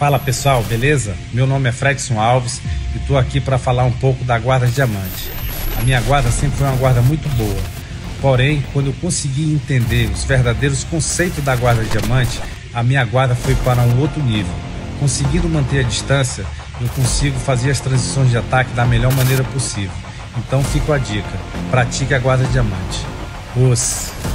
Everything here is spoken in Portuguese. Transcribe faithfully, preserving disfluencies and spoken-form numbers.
Fala pessoal, beleza? Meu nome é Fredson Alves e estou aqui para falar um pouco da guarda diamante. A minha guarda sempre foi uma guarda muito boa, porém, quando eu consegui entender os verdadeiros conceitos da guarda diamante, a minha guarda foi para um outro nível. Conseguindo manter a distância, eu consigo fazer as transições de ataque da melhor maneira possível. Então fica a dica, pratique a guarda diamante. Os...